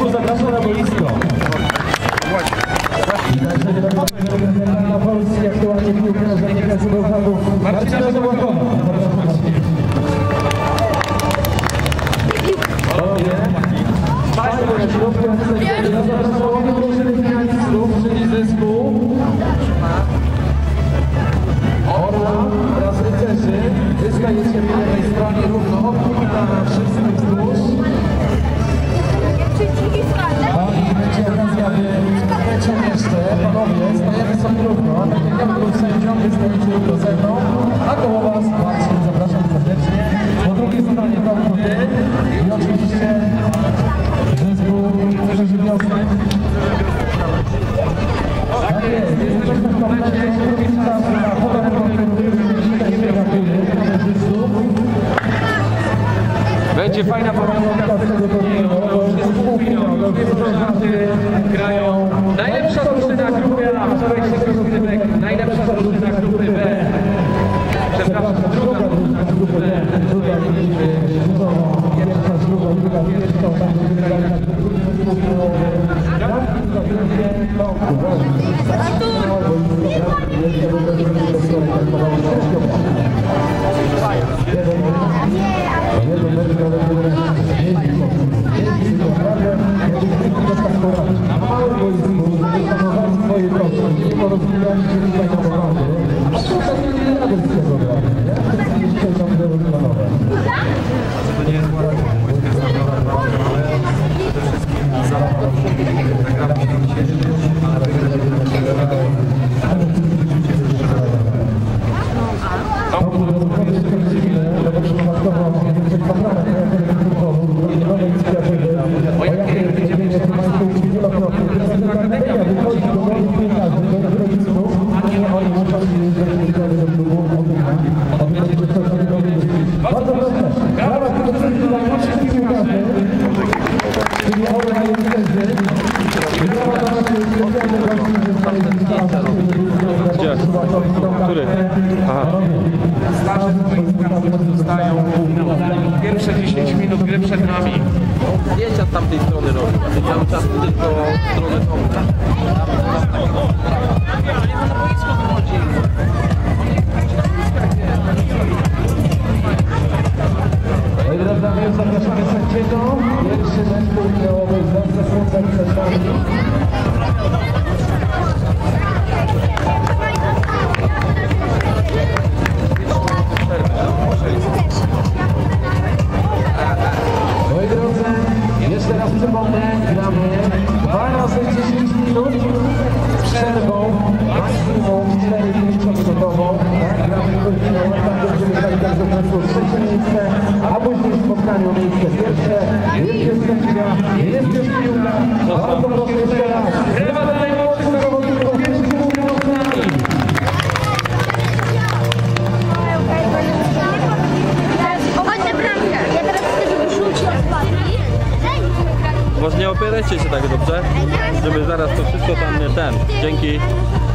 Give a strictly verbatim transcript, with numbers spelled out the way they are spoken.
Zespół zapraszam na boisko. Na Polski aktualnie piłkarza nie kazują handów Marcina Żołąkowa. Czyli zespół Orła oraz Rycerzy. Wystaje się po lewej stronie równo na wszystkich wzdłuż. A i będzie okazja, by lecią jeszcze. Panowie, stajemy sobie równo. Tak jak ja był sędzią, wy stoicie równo ze mną. A koło was Marcin, zapraszam serdecznie. Po drugiej stronie to wy. I oczywiście zespół Rycerzy Wiosny. Tak jest, jesteśmy w komplecie, drugi czas na podanie będzie fajna pamiątka z tego turnieju, wszystko półfinał, dwie grają. Najlepsza drużyna grupy A, wczorajszy rozgrywek, najlepsza drużyna grupy B. Przepraszam, druga drużyna grupy B. Tutaj mieliśmy pierwsza, druga, druga, pierwsza, tam wygrali na drugim półfinałowy. Który? Aha. Zostają pierwsze dziesięć minut gry przed nami. Zdjęcia z tamtej strony robię. Ja cały czas tylko stronę tą. No i drodzy, zapraszamy sędziego. Pierwszy mecz południowy z Związkiem Sędziów. Moi drodzy, jeszcze raz przypomnę, gramy dwa razy dziesięć minut z przerwą, maksimum cztery pięć minutową. Gramy półfinał, tam będziemy grali także w meczu trzecie miejsce, a później w spotkaniu miejsce pierwsze. Jest już sędzia, jest już piłka. Bardzo proszę jeszcze raz. Chyba do najmłodszych zawodników pierwszy półfinał z nami. Może nie opierajcie się tak dobrze, żeby zaraz to wszystko tam nie ten. Dzięki.